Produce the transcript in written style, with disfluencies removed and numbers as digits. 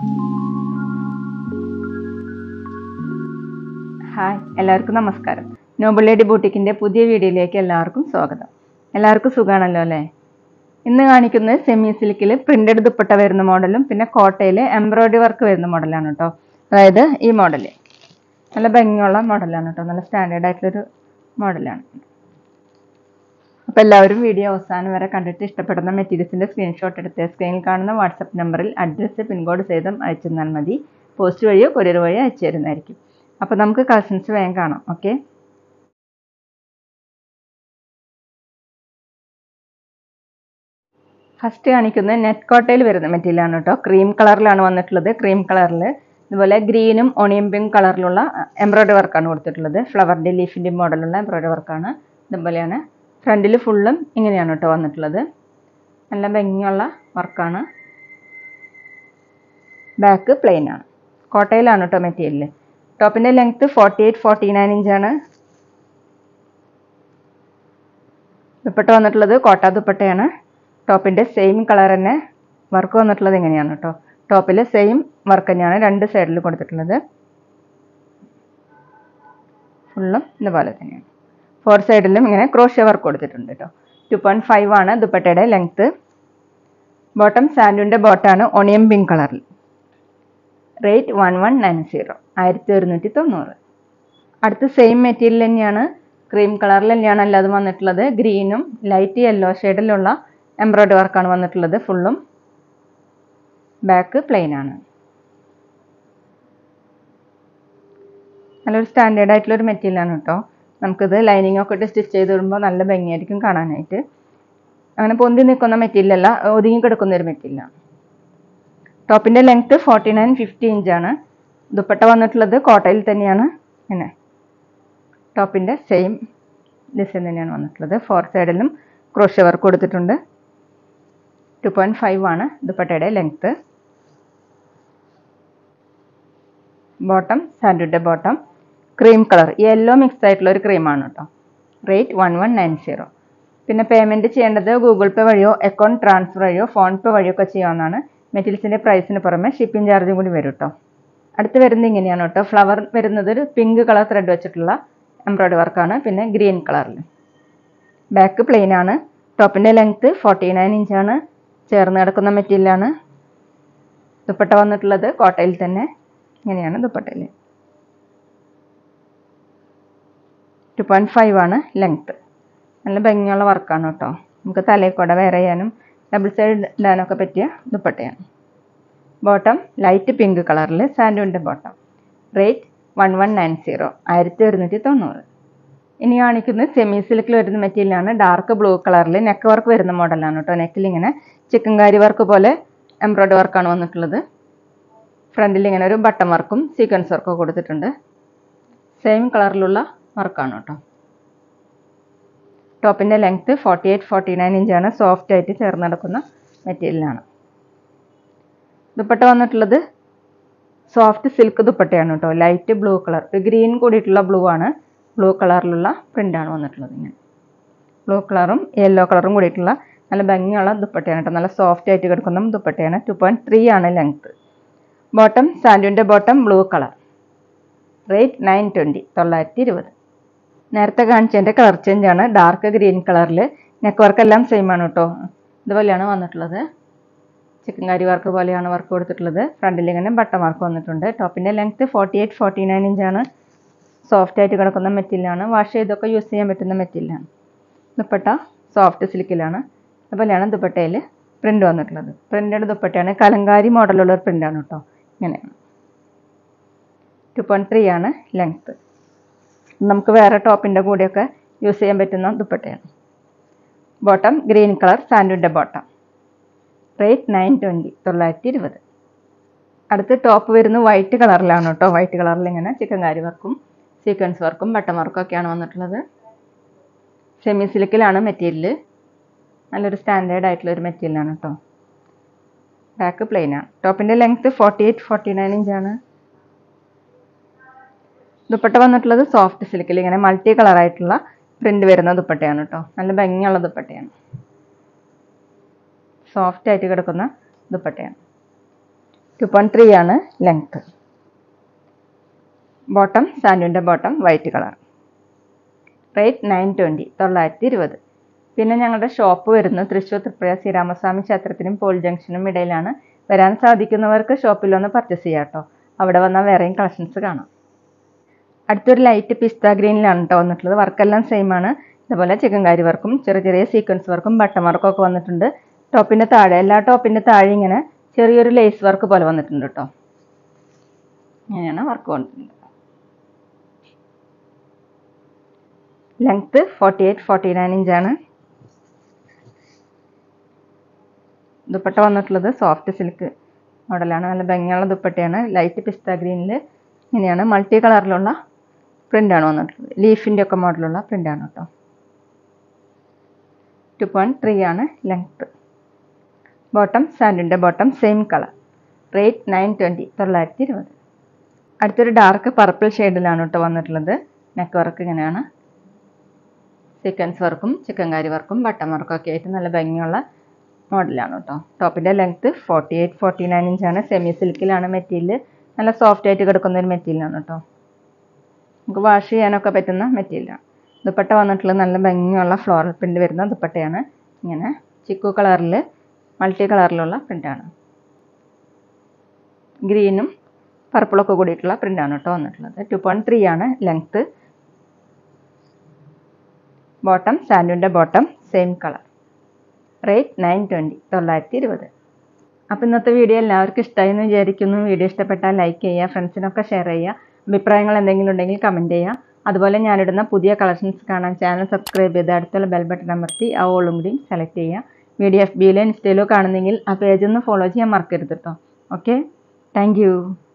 Hi, എല്ലാവർക്കും നമസ്കാരം. Noble lady ബൂട്ടിക്കിൻ്റെ പുതിയ വീഡിയോയിലേക്ക് എല്ലാവർക്കും സ്വാഗതം. എല്ലാവർക്കും സുഖമാണല്ലോ അല്ലേ? ഇന്ന് കാണിക്കുന്നത് സെമി സിൽക്കിൽ പ്രിന്റഡ് ദുപ്പട്ട വരുന്ന മോഡലും പിന്നെ കോട്ടയിൽ എംബ്രോയിഡറി വർക്ക് വരുന്ന മോഡലാണ് കേട്ടോ. അതായത് ഈ മോഡൽ നല്ല ഭംഗിയുള്ള മോഡലാണ് കേട്ടോ. നല്ല സ്റ്റാൻഡേർഡ് ആയിട്ടുള്ളൊരു മോഡലാണ്. അപ്പോൾ എല്ലാവരും വീഡിയോ അവസാനം വരെ കണ്ടിട്ട് ഇഷ്ടപ്പെടുന്ന മെറ്റീരിയൽസിൻ്റെ സ്ക്രീൻഷോട്ട് എടുത്ത് സ്ക്രീനിൽ കാണുന്ന വാട്സപ്പ് നമ്പറിൽ അഡ്രസ്സ് പിൻകോഡ് സഹിതം അയച്ചു തന്നാൽ മതി. പോസ്റ്റ് വഴിയോ കൊറിയർ വഴിയോ അയച്ചു തരുന്നതായിരിക്കും. അപ്പോൾ നമുക്ക് കളക്ഷൻസ് വേഗം കാണാം. ഓക്കെ, ഫസ്റ്റ് കാണിക്കുന്നത് നെറ്റ് കോട്ടയിൽ വരുന്ന മെറ്റീരിയലാണ് കേട്ടോ. ക്രീം കളറിലാണ് വന്നിട്ടുള്ളത്. ക്രീം കളറിൽ ഇതുപോലെ ഗ്രീനും ഓണിയൻ പിങ്ക് കളറിലുള്ള എംബ്രോയിഡറി വർക്കാണ് കൊടുത്തിട്ടുള്ളത്. ഫ്ലവറിൻ്റെ ലീഫിൻ്റെ മോഡലുള്ള എംബ്രോയിഡറി വർക്കാണ്. ഇതുപോലെയാണ് ഫ്രണ്ടിൽ ഫുള്ളും ഇങ്ങനെയാണ് കേട്ടോ വന്നിട്ടുള്ളത്. നല്ല ഭംഗിയുള്ള വർക്കാണ്. ബാക്ക് പ്ലെയിൻ ആണ്. കോട്ടയിലാണ് കേട്ടോ മെറ്റീരിയൽ. ടോപ്പിൻ്റെ ലെങ്ത്ത് 48-49 ഇഞ്ചാണ്. ദുപ്പട്ട വന്നിട്ടുള്ളത് കോട്ട ദുപ്പട്ടയാണ്. ടോപ്പിൻ്റെ സെയിം കളർ തന്നെ വർക്ക് വന്നിട്ടുള്ളത് ഇങ്ങനെയാണ് കേട്ടോ. ടോപ്പിൽ സെയിം വർക്ക് തന്നെയാണ് രണ്ട് സൈഡിൽ കൊടുത്തിട്ടുള്ളത്. ഫുള്ളും ഇതുപോലെ തന്നെയാണ്. 4 സൈഡിലും ഇങ്ങനെ ക്രോഷ്യ വർക്ക് കൊടുത്തിട്ടുണ്ട് കേട്ടോ. 2.5 ആണ് ദുപ്പട്ടയുടെ ലെങ്ത്ത്. ബോട്ടം സാൻഡൂൻ്റെ ബോട്ടാണ് ഓണിയൻ പിങ്ക് കളറിൽ. റേറ്റ് 1190, 1190. അടുത്ത് സെയിം മെറ്റീരിയൽ തന്നെയാണ്, ക്രീം കളറിൽ തന്നെയാണ് എല്ലാതും വന്നിട്ടുള്ളത്. ഗ്രീനും ലൈറ്റ് യെല്ലോ ഷെയ്ഡിലുള്ള എംബ്രോയിഡറി വർക്കാണ് വന്നിട്ടുള്ളത്. ഫുള്ളും ബാക്ക് പ്ലെയിൻ ആണ്. നല്ലൊരു സ്റ്റാൻഡേർഡ് ആയിട്ടുള്ളൊരു മെറ്റീരിയലാണ് കേട്ടോ. നമുക്കിത് ലൈനിങ് ഒക്കെ ഇട്ട് സ്റ്റിച്ച് ചെയ്ത് വരുമ്പോൾ നല്ല ഭംഗിയായിരിക്കും കാണാനായിട്ട്. അങ്ങനെ പൊന്തി നിൽക്കുന്ന മെറ്റീരിയൽ അല്ല, ഒതുങ്ങി കിടക്കുന്ന ഒരു മെറ്റീരിയലാണ്. ടോപ്പിൻ്റെ ലെങ്ത്ത് 49-50 ഇഞ്ചാണ്. ദുപ്പട്ട വന്നിട്ടുള്ളത് കോട്ടയിൽ തന്നെയാണ്. പിന്നെ ടോപ്പിൻ്റെ സെയിം ഡിസൈൻ തന്നെയാണ് വന്നിട്ടുള്ളത്. 4 സൈഡിലും ക്രോഷ്യ വർക്ക് കൊടുത്തിട്ടുണ്ട്. 2.5 ആണ് ദുപ്പട്ടയുടെ ലെങ്ത്ത്. ബോട്ടം സാൻഡൂൻ്റെ bottom cream colour, yellow mix ആയിട്ടുള്ള ഒരു ക്രീമാണ് കേട്ടോ. റേറ്റ് 1190. പിന്നെ പേയ്മെൻറ്റ് ചെയ്യേണ്ടത് ഗൂഗിൾ പേ വഴിയോ അക്കൗണ്ട് ട്രാൻസ്ഫർ വഴിയോ ഫോൺ പേ വഴിയോ ഒക്കെ ചെയ്യാവുന്നതാണ്. മെറ്റീരിയൽസിൻ്റെ പ്രൈസിന് പുറമെ ഷിപ്പിംഗ് ചാർജും കൂടി വരും കേട്ടോ. അടുത്ത് വരുന്നത് ഇങ്ങനെയാണ് കേട്ടോ. ഫ്ലവർ വരുന്നത് ഒരു പിങ്ക് കളർ ത്രെഡ് വെച്ചിട്ടുള്ള എംബ്രോയിഡറി വർക്കാണ്. പിന്നെ ഗ്രീൻ കളറിൽ. ബാക്ക് പ്ലെയിൻ ആണ്. ടോപ്പിൻ്റെ ലെങ്ത്ത് 49 ഇഞ്ചാണ്. ചേർന്ന് കിടക്കുന്ന മെറ്റീരിയലാണ്. ദുപ്പട്ട വന്നിട്ടുള്ളത് കോട്ടയിൽ തന്നെ. ഇങ്ങനെയാണ് ദുപ്പട്ടയിൽ. 2.5 ആണ് ലെങ്ത്ത്. നല്ല ഭംഗിയുള്ള വർക്കാണ് കേട്ടോ. നമുക്ക് തലയിൽ വെയർ ചെയ്യാനും ഡബിൾ സൈഡ് ഇടാനൊക്കെ പറ്റിയ ദുപ്പട്ടയാണ്. ബോട്ടം ലൈറ്റ് പിങ്ക് കളറിൽ സാൻഡൂൻ്റെ ബോട്ടം. റേറ്റ് 1190, 1190. ഇനി കാണിക്കുന്നത് സെമി സിൽക്കിൽ വരുന്ന മെറ്റീരിയലാണ്. ഡാർക്ക് ബ്ലൂ കളറിൽ നെക്ക് വർക്ക് വരുന്ന മോഡലാണ് കേട്ടോ. നെക്കിൽ ഇങ്ങനെ ചിക്കൻകാരി വർക്ക് പോലെ എംബ്രോയിഡറി വർക്കാണ് വന്നിട്ടുള്ളത്. ഫ്രണ്ടിൽ ഇങ്ങനെ ഒരു ബട്ടൺ വർക്കും സീക്വൻസ് വർക്കും കൊടുത്തിട്ടുണ്ട്. സെയിം കളറിലുള്ള വർക്കാണ് കേട്ടോ. ടോപ്പിൻ്റെ ലെങ്ത്ത് 48-49 ഇഞ്ചാണ്. സോഫ്റ്റ് ആയിട്ട് ചേർന്ന് നടക്കുന്ന മെറ്റീരിയലാണ്. ദുപ്പട്ട വന്നിട്ടുള്ളത് സോഫ്റ്റ് സിൽക്ക് ദുപ്പട്ടയാണ് കേട്ടോ. ലൈറ്റ് ബ്ലൂ കളർ, ഗ്രീൻ കൂടിയിട്ടുള്ള ബ്ലൂ ആണ്. ബ്ലൂ കളറിലുള്ള പ്രിൻ്റാണ് വന്നിട്ടുള്ളത്. ഇങ്ങനെ ബ്ലൂ കളറും യെല്ലോ കളറും കൂടിയിട്ടുള്ള നല്ല ഭംഗിയുള്ള ദുപ്പട്ടയാണ് കേട്ടോ. നല്ല സോഫ്റ്റ് ആയിട്ട് കിടക്കുന്ന ദുപ്പട്ടയാണ്. 2.3 ആണ് ലെങ്ത്ത്. ബോട്ടം സാൻഡൂൻ്റെ ബോട്ടം ബ്ലൂ കളർ. റേറ്റ് 920, 920. നേരത്തെ കാണിച്ചതിൻ്റെ കളർ ചേഞ്ച് ആണ്. ഡാർക്ക് ഗ്രീൻ കളറിൽ നെക്ക് വർക്ക് എല്ലാം സെയിം ആണ് കേട്ടോ. ഇതുപോലെയാണ് വന്നിട്ടുള്ളത്. ചിക്കൻകാരി വർക്ക് പോലെയാണ് വർക്ക് കൊടുത്തിട്ടുള്ളത്. ഫ്രണ്ടിൽ ഇങ്ങനെ ബട്ടൺ വർക്ക് വന്നിട്ടുണ്ട്. ടോപ്പിൻ്റെ ലെങ്ത്ത് 48-49 ഇഞ്ചാണ്. സോഫ്റ്റ് ആയിട്ട് കിടക്കുന്ന മെറ്റീരിയലാണ്. വാഷ് ചെയ്തൊക്കെ യൂസ് ചെയ്യാൻ പറ്റുന്ന മെറ്റീരിയലാണ്. ദുപ്പട്ട സോഫ്റ്റ് സിൽക്കിലാണ്. അതുപോലെയാണ് ദുപ്പട്ടയിൽ പ്രിൻ്റ് വന്നിട്ടുള്ളത്. പ്രിൻ്റഡ് ദുപ്പട്ടയാണ്. കലങ്കാരി മോഡലുള്ള ഒരു പ്രിൻ്റാണ് കേട്ടോ. ഇങ്ങനെയാണ്. 2.3 ആണ് ലെങ്ത്ത്. നമുക്ക് വേറെ ടോപ്പിൻ്റെ കൂടെയൊക്കെ യൂസ് ചെയ്യാൻ പറ്റുന്ന ദുപ്പട്ടയാണ്. ബോട്ടം ഗ്രീൻ കളർ സാൻഡൂൻ്റെ ബോട്ടം. റേറ്റ് 920, 920. അടുത്ത് ടോപ്പ് വരുന്നത് വൈറ്റ് കളറിലാണ് കേട്ടോ. വൈറ്റ് കളറിൽ ഇങ്ങനെ ചിക്കൻകാരി വർക്കും സീക്വൻസ് വർക്കും ബട്ടൺ വർക്കും ഒക്കെയാണ് വന്നിട്ടുള്ളത്. സെമി സിൽക്കിലാണ് മെറ്റീരിയൽ. നല്ലൊരു സ്റ്റാൻഡേർഡ് ആയിട്ടുള്ളൊരു മെറ്റീരിയലാണ് കേട്ടോ. ബാക്ക് പ്ലെയിൻ ആണ്. ടോപ്പിൻ്റെ ലെങ്ത്ത് 48-49 ഇഞ്ചാണ്. ദുപ്പട്ട വന്നിട്ടുള്ളത് സോഫ്റ്റ് സിൽക്കിൽ ഇങ്ങനെ മൾട്ടി കളറായിട്ടുള്ള പ്രിൻ്റ് വരുന്ന ദുപ്പട്ടയാണ് കേട്ടോ. നല്ല ഭംഗിയുള്ള ദുപ്പട്ടയാണ്. സോഫ്റ്റ് ആയിട്ട് കിടക്കുന്ന ദുപ്പട്ടയാണ്. 2.3 ആണ് ലെങ്ത്. ബോട്ടം സാൻഡുവിൻ്റെ ബോട്ടം വൈറ്റ് കളർ. റേറ്റ് 920 920. പിന്നെ ഞങ്ങളുടെ ഷോപ്പ് വരുന്നത് തൃശ്ശൂർ തൃപ്രയാർ ശ്രീരാമസ്വാമി ക്ഷേത്രത്തിനും പോൾ ജംഗ്ഷനും ഇടയിലാണ്. വരാൻ സാധിക്കുന്നവർക്ക് ഷോപ്പിൽ വന്ന് പർച്ചേസ് ചെയ്യാം കേട്ടോ. അവിടെ വന്നാൽ വേറെയും കളക്ഷൻസ് കാണാം. അടുത്തൊരു ലൈറ്റ് പിസ്ത ഗ്രീനിലാണ് കേട്ടോ വന്നിട്ടുള്ളത്. വർക്കെല്ലാം സെയിം ആണ്. ഇതുപോലെ ചിക്കൻകാരി വർക്കും ചെറിയ ചെറിയ സീക്വൻസ് വർക്കും ബട്ടൺ വർക്കും ഒക്കെ വന്നിട്ടുണ്ട്. ടോപ്പിൻ്റെ താഴെ എല്ലാ ടോപ്പിൻ്റെ താഴെ ഇങ്ങനെ ചെറിയൊരു ലേസ് വർക്ക് പോലെ വന്നിട്ടുണ്ട് കേട്ടോ. ഇങ്ങനെയാണ് വർക്ക് വന്നിട്ടുണ്ട്. ലെങ്ത് 48-49 ഇഞ്ചാണ്. ദുപ്പട്ട വന്നിട്ടുള്ളത് സോഫ്റ്റ് സിൽക്ക് മോഡലാണ്. നല്ല ഭംഗിയുള്ള ദുപ്പട്ടയാണ്. ലൈറ്റ് പിസ്ത ഗ്രീനിൽ ഇങ്ങനെയാണ് മൾട്ടി കളറിലുള്ള പ്രിൻ്റാണ് വന്നിട്ടുള്ളത്. ലീഫിൻ്റെ ഒക്കെ മോഡലുള്ള പ്രിൻ്റാണ് കേട്ടോ. 2.3 ആണ് ലെങ്ത്. ബോട്ടം സാൻഡിൻ്റെ ബോട്ടം സെയിം കളർ. റേറ്റ് 920 920. അടുത്തൊരു ഡാർക്ക് പർപ്പിൾ ഷെയ്ഡിലാണ് കേട്ടോ വന്നിട്ടുള്ളത്. നെക്ക് വർക്ക് ഇങ്ങനെയാണ്. സീക്വൻസ് വർക്കും ചിക്കൻകാരി വർക്കും ബട്ടൺ വർക്കും ഒക്കെ ആയിട്ട് നല്ല ഭംഗിയുള്ള മോഡലാണ് കേട്ടോ. ടോപ്പിൻ്റെ ലെങ്ത് 48-49 ഇഞ്ചാണ്. സെമി സിൽക്കിലാണ് മെറ്റീരിയൽ. നല്ല സോഫ്റ്റ് ആയിട്ട് കിടക്കുന്ന ഒരു മെറ്റീരിയലാണ് കേട്ടോ. നമുക്ക് വാഷ് ചെയ്യാനൊക്കെ പറ്റുന്ന മെറ്റീരിയലാണ്. ദുപ്പട്ട വന്നിട്ടുള്ളത് നല്ല ഭംഗിയുള്ള ഫ്ലോറൽ പ്രിൻ്റ് വരുന്ന ദുപ്പട്ടയാണ്. ഇങ്ങനെ ചിക്കു കളറിൽ മൾട്ടി കളറിലുള്ള പ്രിൻ്റാണ്. ഗ്രീനും പർപ്പിളൊക്കെ കൂടിയിട്ടുള്ള പ്രിൻ്റാണ് കേട്ടോ വന്നിട്ടുള്ളത്. 2.3 ആണ് ലെങ്ത്ത്. ബോട്ടം സാൻഡുവിൻ്റെ ബോട്ടം സെയിം കളർ. റേറ്റ് 920 920. അപ്പോൾ ഇന്നത്തെ വീഡിയോ എല്ലാവർക്കും ഇഷ്ടമായി എന്ന് വിചാരിക്കുന്നു. വീഡിയോ ഇഷ്ടപ്പെട്ടാൽ ലൈക്ക് ചെയ്യുക, ഫ്രണ്ട്സിനൊക്കെ ഷെയർ ചെയ്യുക. അഭിപ്രായങ്ങൾ എന്തെങ്കിലും ഉണ്ടെങ്കിൽ കമൻറ്റ് ചെയ്യുക. അതുപോലെ ഞാനിടുന്ന പുതിയ കളക്ഷൻസ് കാണാൻ ചാനൽ സബ്സ്ക്രൈബ് ചെയ്ത് അടുത്തുള്ള ബെൽ ബട്ടൺ അമർത്തി ആ ഓളും കൂടി സെലക്ട് ചെയ്യുക. വീഡിയോ FBയിലോ ഇൻസ്റ്റയിലോ കാണുന്നെങ്കിൽ ആ പേജ് ഒന്ന് ഫോളോ ചെയ്യാൻ മറക്കരുത് കേട്ടോ. Okay, thank U.